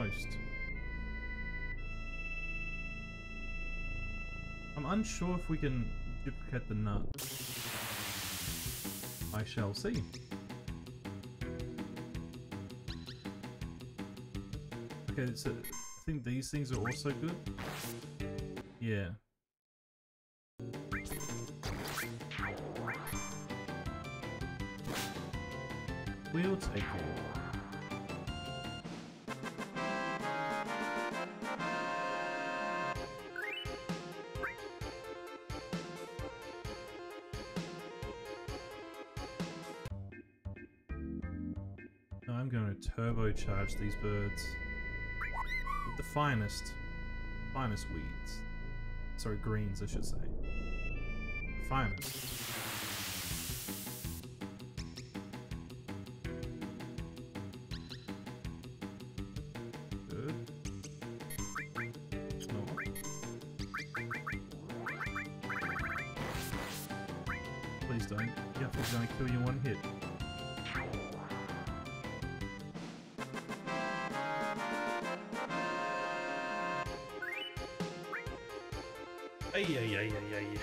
most. I'm unsure if we can duplicate the nut. I shall see. Okay, so I think these things are also good. Yeah. We'll take it. Now I'm going to turbocharge these birds with the finest weeds. Sorry, greens, I should say. The finest. Please don't. Yuffie's gonna kill you in one hit. Ay, ay, ay, ay, ay.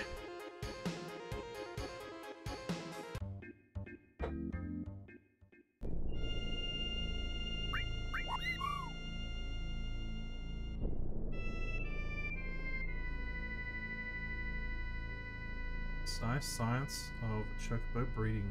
Science of chocobo breeding.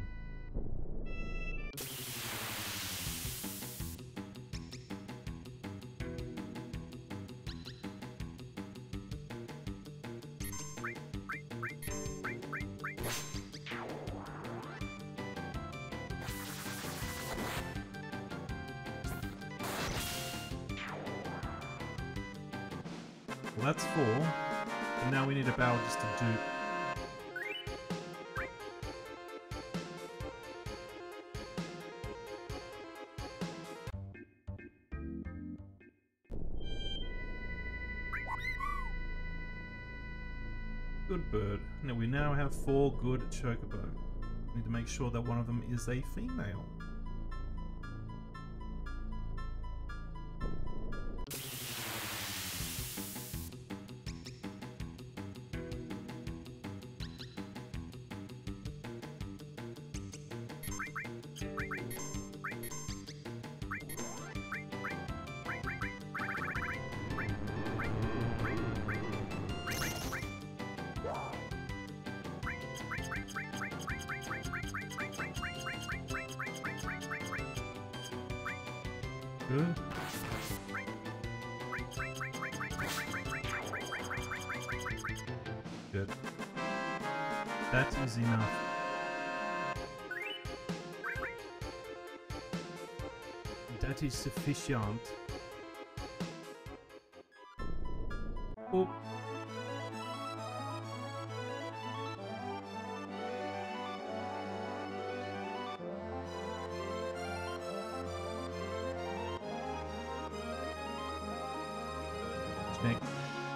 Well, that's 4, and now we need a biologist to do. Good bird. Now we now have 4 good chocobo. We need to make sure that one of them is a female. Good. Good. That is enough. That is sufficient. Oh. Check.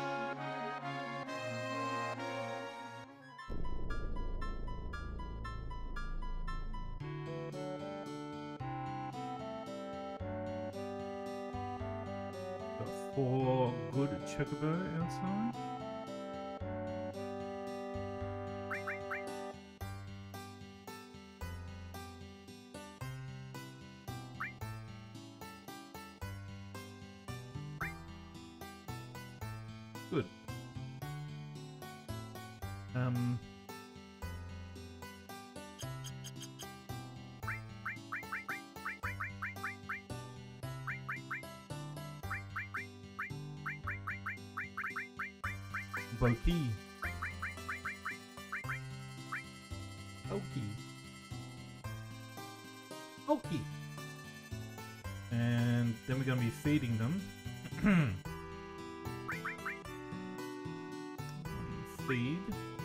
Got 4 good chocobo outside. Good. Boki. Okie. Okie. And then we're gonna be feeding them. Feed.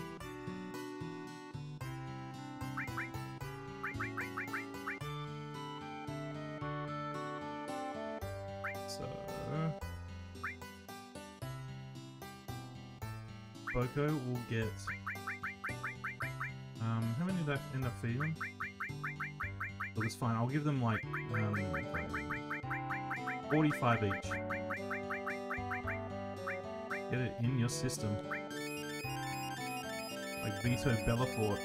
So Boko will get how many did I end up feeding? Well, it's fine. I'll give them like 45 each. Get it in your system. Like Vito Belafort.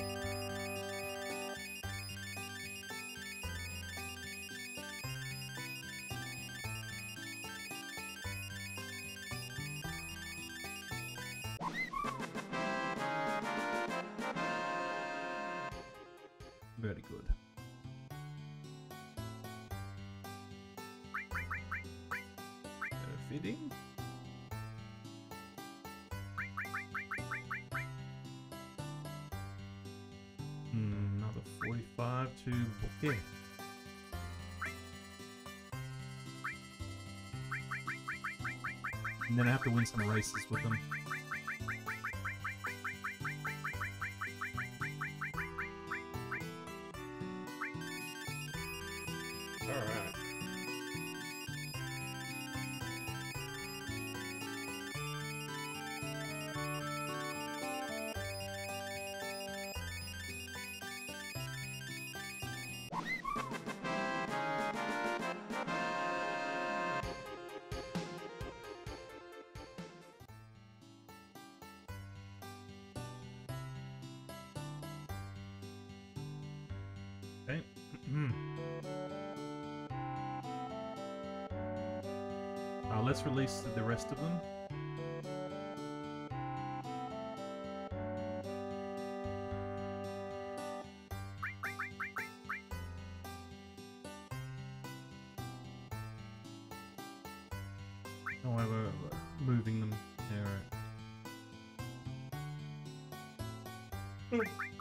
Very good. Fitting. Another 45 to bouquet. And then I have to win some races with them. Alright. Okay. Let's release the rest of them. However, moving them there.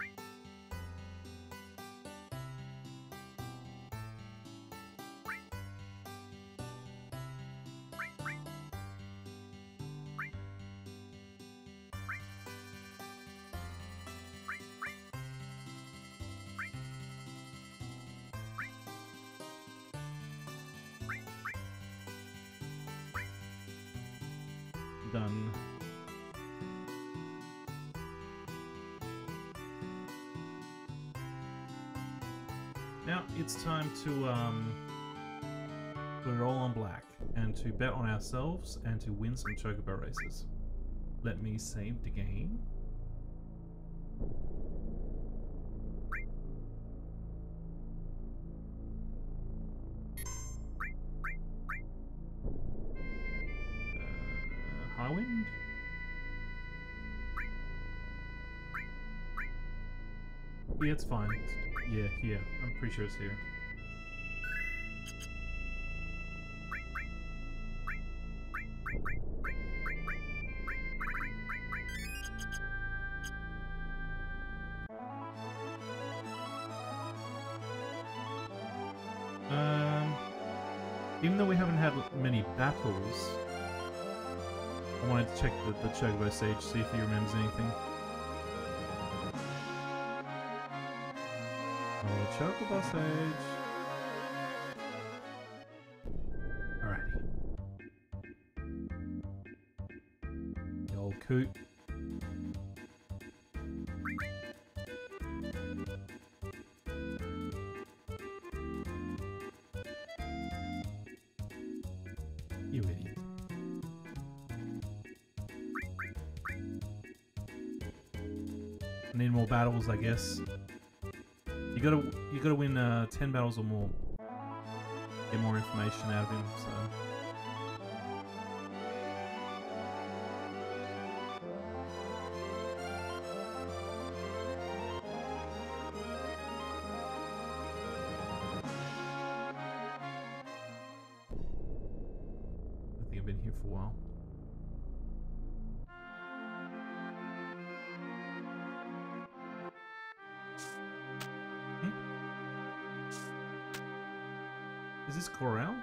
Done. Now it's time to put it all on black and to bet on ourselves and to win some chocobo races. Let me save the game. Highwind? Yeah, it's fine. Yeah, here. I'm pretty sure it's here. Even though we haven't had many battles, I wanted to check the Chocobo Sage, see if he remembers anything. Oh, Chocobo Sage. Alrighty. The old coot. You idiot. I need more battles, I guess. You gotta win 10 battles or more. Get more information out of him, so. I think I've been here for a while. Is this Corral?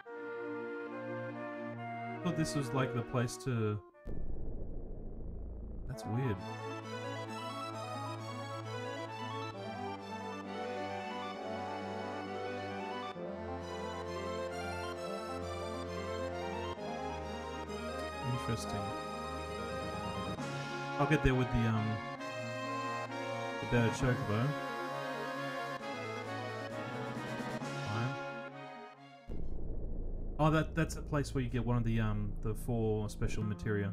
I thought this was like the place to... That's weird. Interesting. I'll get there with the better chocobo. Oh, that's a place where you get one of the 4 special materia.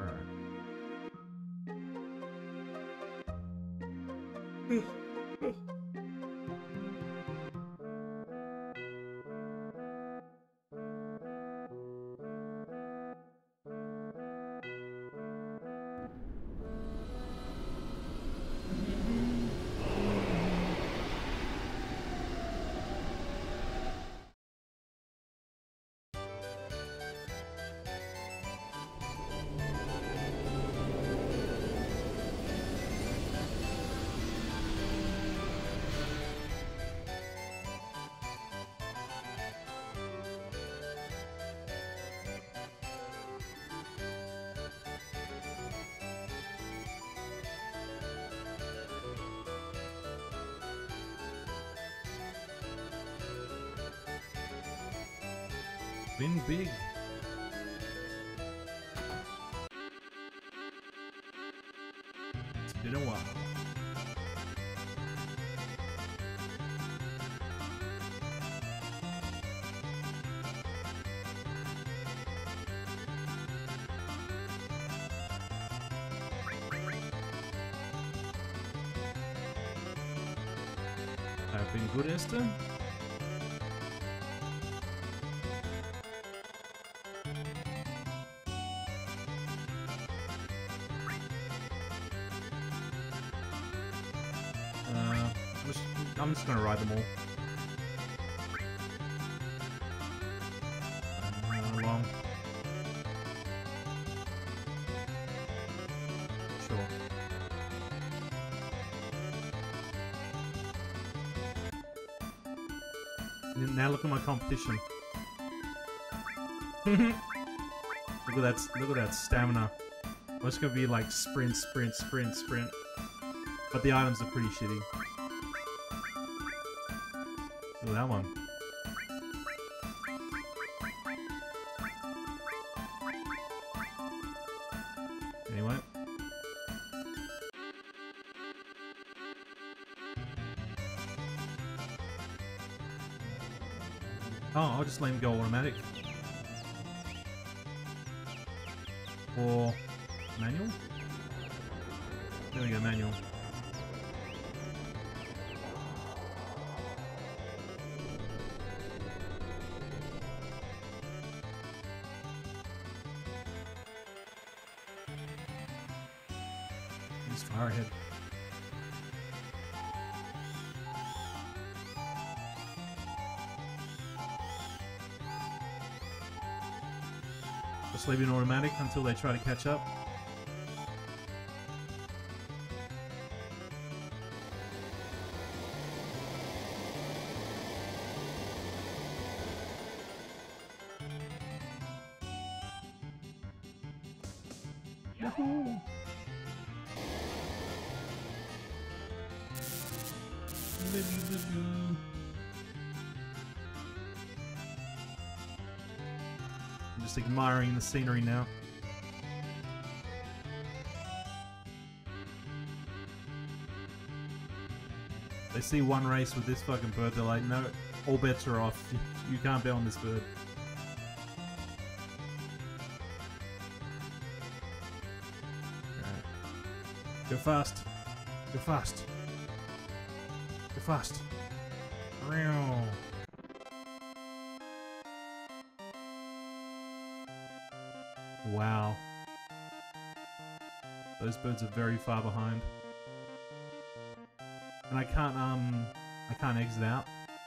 Win big. It's been a while. I've been good, Esther. I'm just gonna ride them all. Along. Sure. Now look at my competition. Look at that stamina. It's gonna be like sprint, sprint, sprint, sprint. But the items are pretty shitty. Look at that one. Anyway. Oh, I'll just let him go automatic. Or manual? There we go, manual. He's far ahead. Just leave it in automatic until they try to catch up. Yahoo! I'm just admiring the scenery now. They see one race with this fucking bird, they're like, no, all bets are off. You can't bet on this bird. Alright. Go fast. Go fast. Go fast. Wow. Those birds are very far behind. And I can't exit out.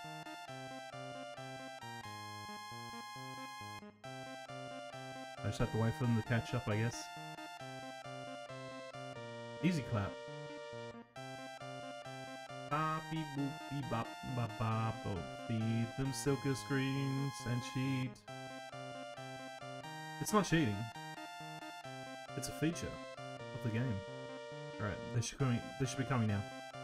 I just have to wait for them to catch up, I guess. Easy clap. Boppy boopy bop bop bop bop. Feed them silker screens and cheat. It's not cheating. It's a feature of the game. Alright, they should be coming now.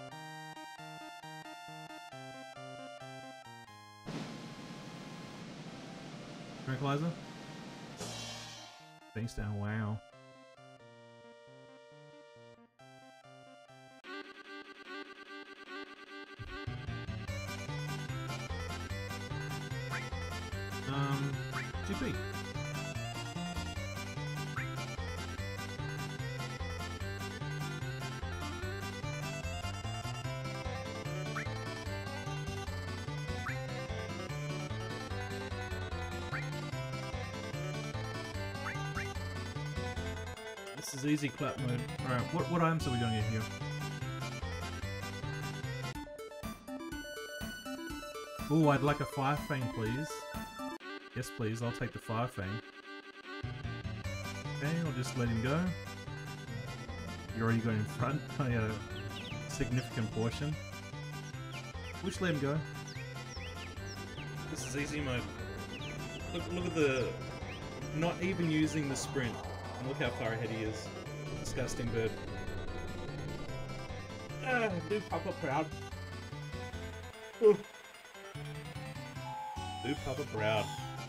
Tranquilizer? Face down, wow. GP. This is easy clap mode. Alright, what items are we gonna get here? Ooh, I'd like a Fire Fang, please. Yes, please, I'll take the Fire Fang. Okay, I'll just let him go. You're already going in front by a significant portion. We'll just let him go. This is easy mode. Look at the... Not even using the sprint. And look how far ahead he is. Disgusting bird. Ah, do Papa proud. Ooh. Do Papa proud.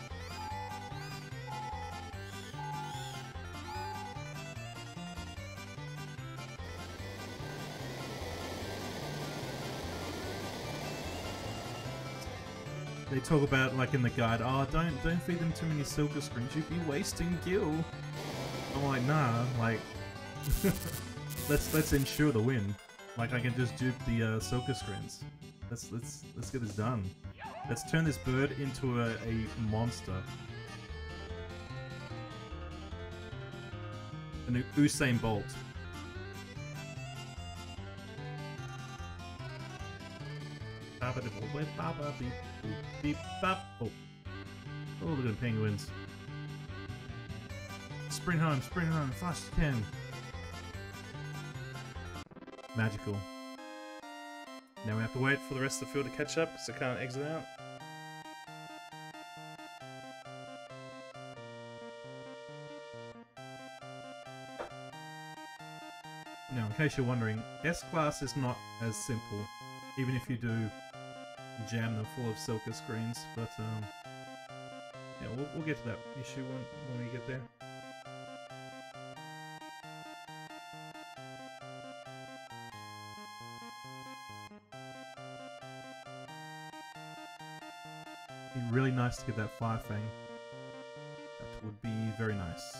They talk about, like in the guide, oh, don't feed them too many silver screens, you'd be wasting gil. I'm like, nah, like, let's ensure the win. Like, I can just dupe the silver screens. Let's get this done. Let's turn this bird into a monster. An Usain Bolt. Oh, look at the penguins. Sprint home, fast as you can. Magical. Now we have to wait for the rest of the field to catch up, so I can't exit out. Now, in case you're wondering, S-Class is not as simple, even if you do jam them full of Silka screens, but yeah, we'll get to that issue when we get there. It'd be really nice to get that Fire Fang. That would be very nice.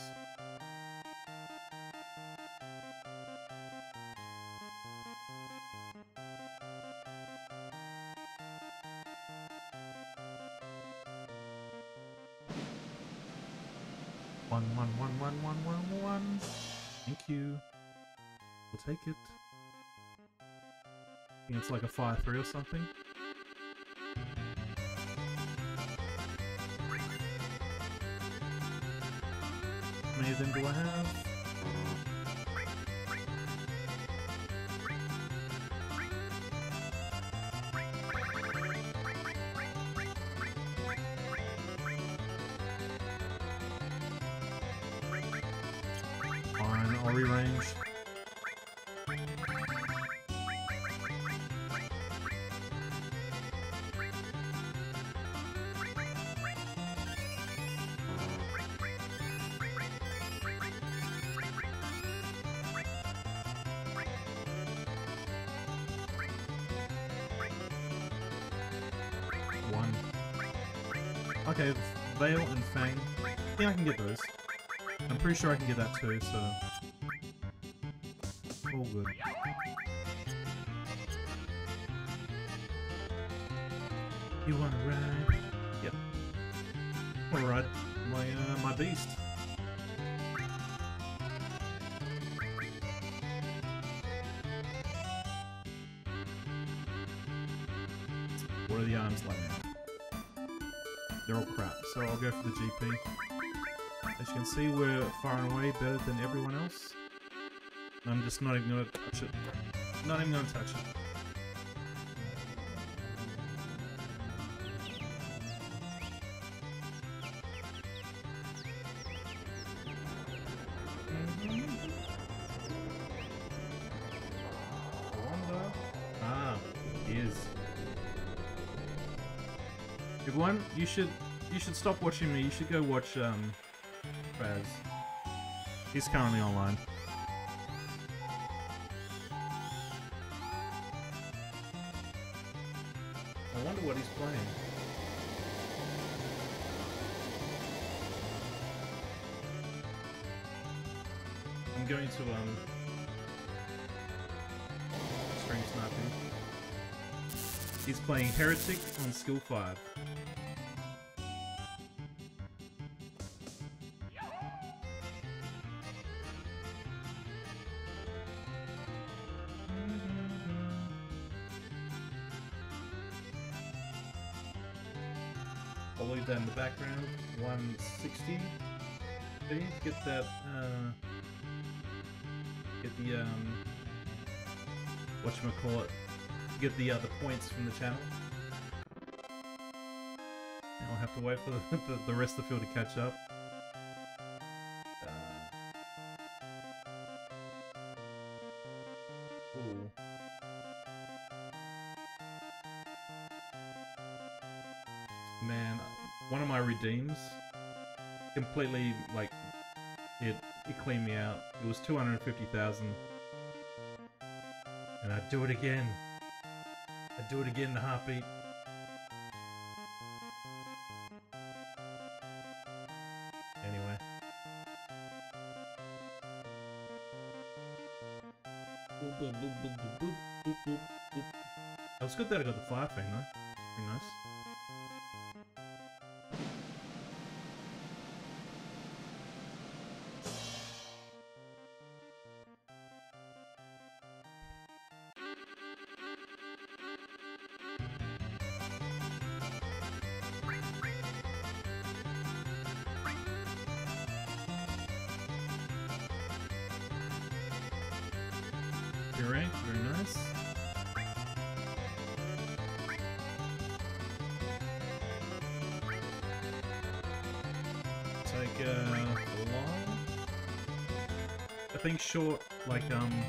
One. Thank you. We'll take it. I think it's like a Fire 3 or something. How many of them do I have? I'll rearrange. One. Okay, Veil and Fang. I think I can get those. I'm pretty sure I can get that too, so... all good. You wanna ride? Yep. I wanna ride my beast. What are the arms like now? They're all crap, so I'll go for the GP. As you can see, we're far and away better than everyone else. I'm just not even gonna touch it. Not even gonna touch it. Everyone, you should stop watching me. You should go watch Raz. He's currently online. I wonder what he's playing. going to stream sniping. He's playing Heretic on skill 5. I'll leave that in the background. 160. Please get that. Get the whatchamacallit, get the points from the channel. Now I'll have to wait for the rest of the field to catch up. Ooh. Man, one of my redeems completely, like, it cleaned me out. It was 250,000. And I'd do it again. I'd do it again in a heartbeat. Anyway. Boop, boop, boop, boop, boop, boop, boop, boop, boop. It was good that I got the fire thing though. Pretty nice. Very nice. Take long. I think short, like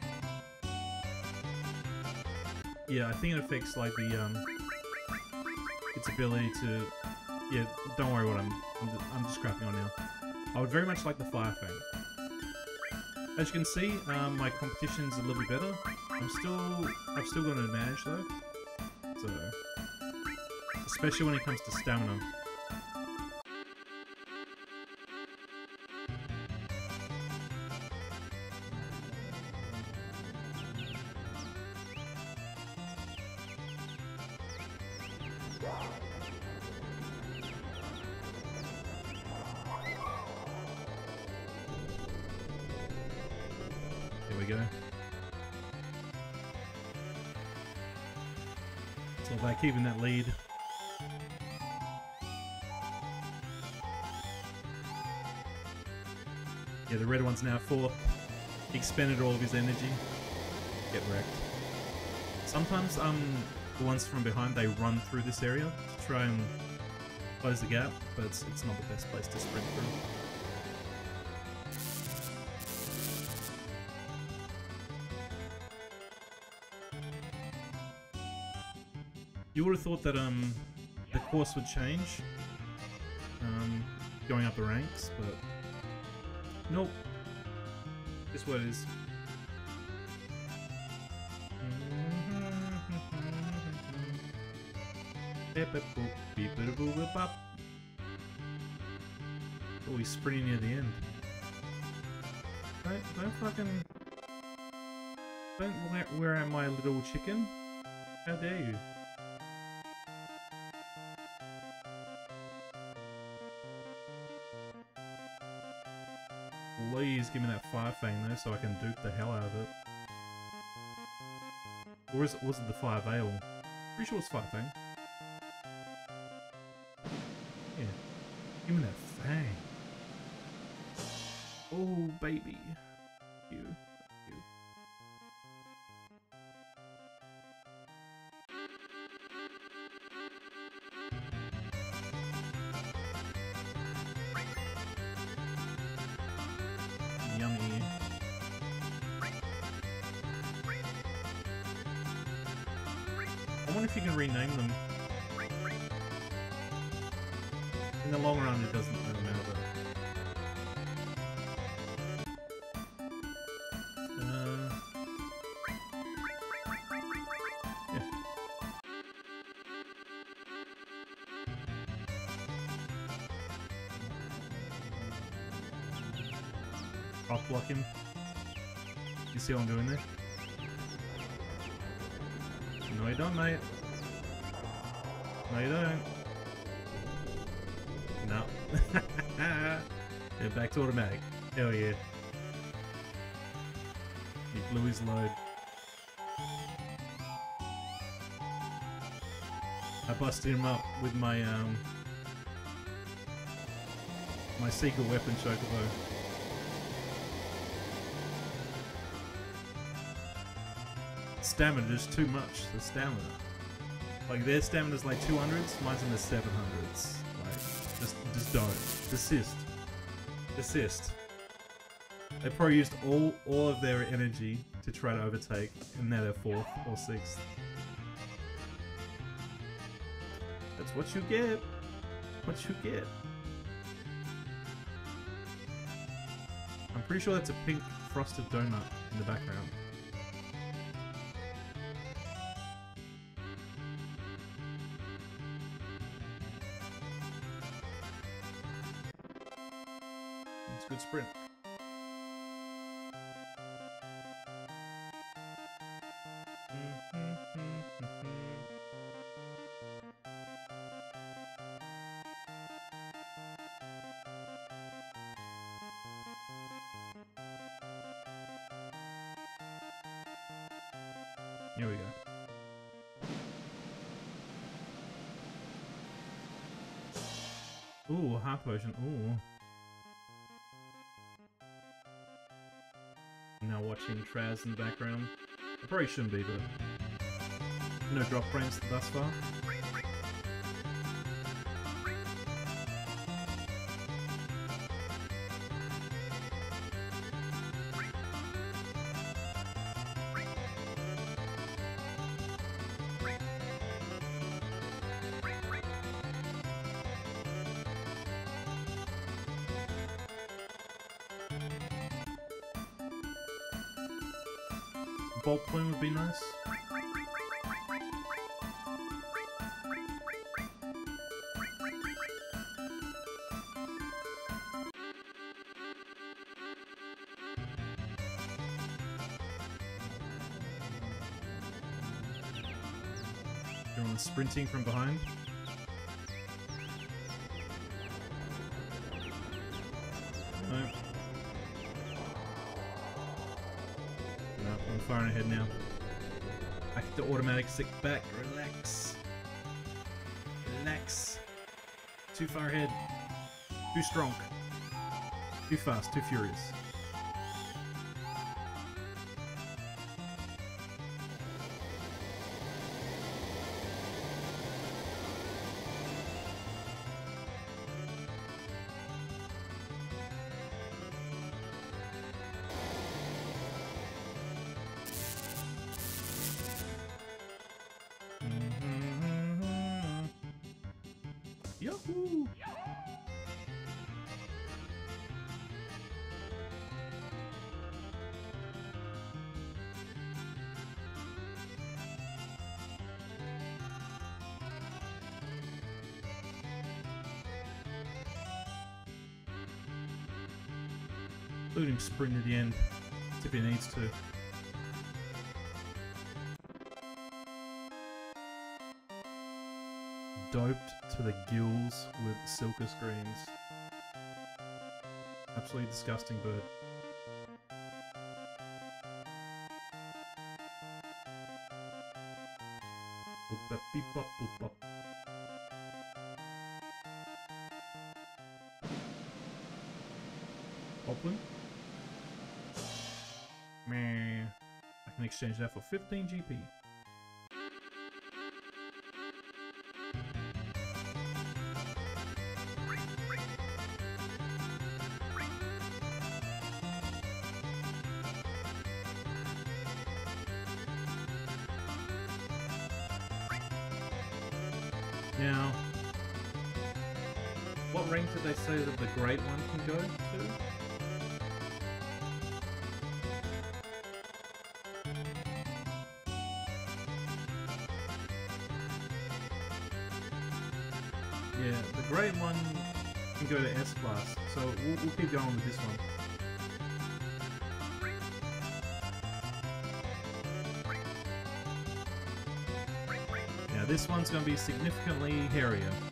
yeah, I think it affects like the its ability to. Yeah, don't worry what I'm just crapping on now. I would very much like the fire thing. As you can see, my competition's a little bit better. I've still got an advantage though. So, especially when it comes to stamina. Here we go. It's all about keeping that lead. Yeah, the red one's now 4. He expended all of his energy. Get wrecked. Sometimes the ones from behind, they run through this area to try and close the gap, but it's not the best place to sprint through. You would have thought that the course would change going up the ranks, but nope. Just what it is. Oh, he's sprinting near the end. Don't fucking... Don't wear out my little chicken. How dare you? Please give me that fire fang though, so I can dupe the hell out of it. Or was it the fire veil? Pretty sure it's fire fang. Yeah. Give me that fang. Oh baby. You. Yummy. I wonder if you can rename them. In the long run, it doesn't really matter. Yeah. Rock block him. You see what I'm doing there? No, you don't, mate. No, you don't. No. Yeah, back to automatic. Hell yeah. He blew his load. I busted him up with my my secret weapon chocobo. Stamina just too much. The stamina, like their stamina's like 200s, mine's in the 700s. Like, just don't desist. They probably used all of their energy to try to overtake, and now they're 4th or 6th. That's what you get. What you get. I'm pretty sure that's a pink frosted donut in the background. It's a good sprint. Here we go. Ooh, heart potion. Ooh. Now watching Traz in the background. I probably shouldn't be, but no drop frames thus far. Bolt plume would be nice. Everyone's sprinting from behind. No. No, I'm far ahead now. Back to automatic, sit back, relax. Relax. Too far ahead. Too strong. Too fast, too furious. Yahoo! Let him sprint at the end if he needs to. Doped to the gills with Silkus greens. Absolutely disgusting bird. Boop bop beep bop boop bop. Poplin? Meh. I can exchange that for 15 GP. Now, what rank did they say that the great one can go to? Yeah, the great one can go to S class, so we'll keep going with this one. this one's going to be significantly hairier.